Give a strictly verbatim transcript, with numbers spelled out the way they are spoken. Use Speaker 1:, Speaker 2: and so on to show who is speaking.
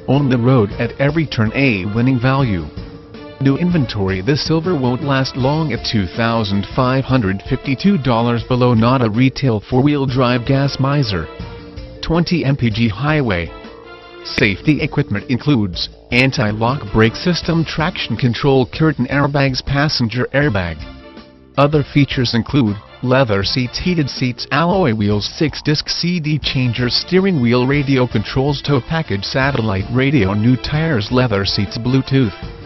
Speaker 1: On the road at every turn, a winning value. New inventory. This silver won't last long at two thousand five hundred fifty-two dollars below. Not a retail four-wheel drive gas miser. twenty mpg highway. Safety equipment includes anti-lock brake system, traction control, curtain airbags, passenger airbag. Other features include leather seats, heated seats, alloy wheels, six disc C D changer, steering wheel, radio controls, tow package, satellite radio, new tires, leather seats, Bluetooth.